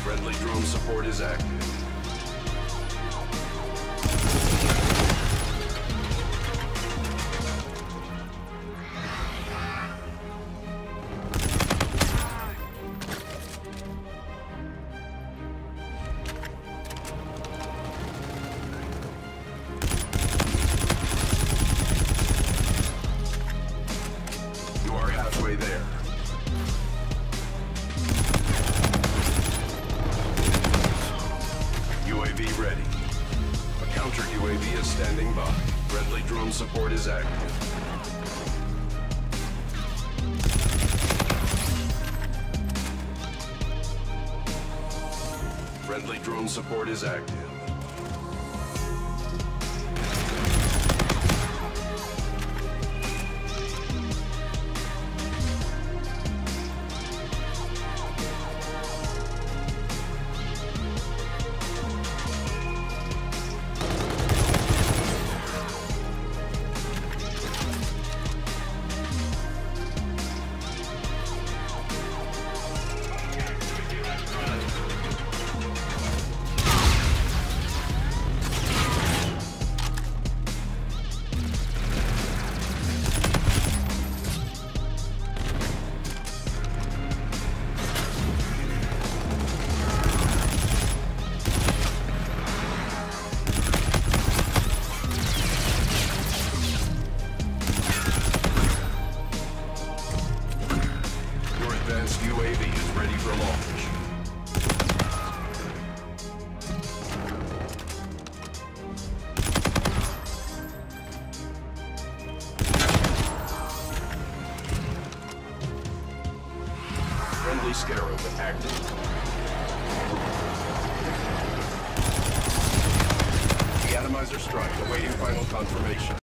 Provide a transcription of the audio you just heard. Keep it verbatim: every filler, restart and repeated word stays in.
Friendly drone support is active. You are halfway there. U A V ready. A counter U A V is standing by. Friendly drone support is active. Friendly drone support is active. Advanced U A V is ready for launch. Friendly Scarab active. The atomizer strike awaiting final confirmation.